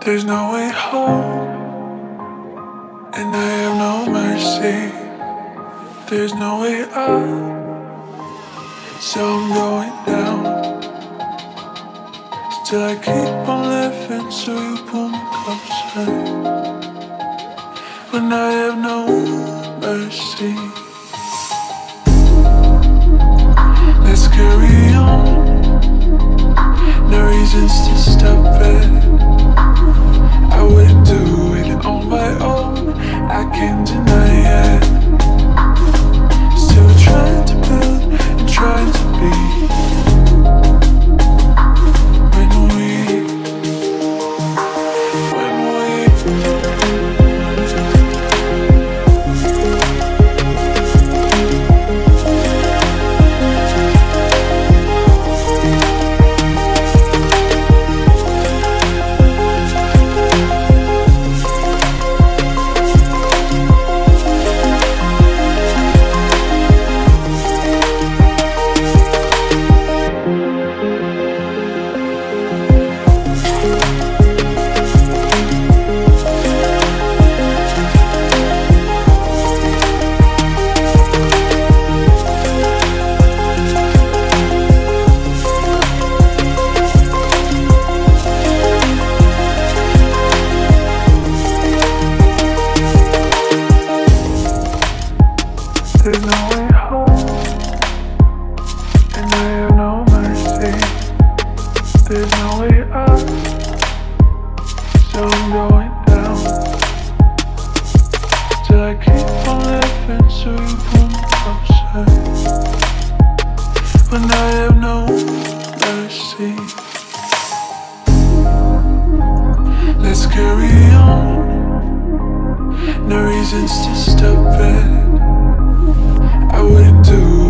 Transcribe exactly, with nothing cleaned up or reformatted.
There's no way home, and I have no mercy. There's no way up, so I'm going down. Still I keep on living, so you pull me closer. When I have no mercy, let's carry on. No reasons to stop it. I wouldn't do it on my own, I can't deny it. Still trying to build and trying to be. When we, when we there's no way home, and I have no mercy. There's no way up, so I'm going down. Till I keep on living, so you pull me closer. When I have no mercy, let's carry on. No reasons to stop it. I wouldn't do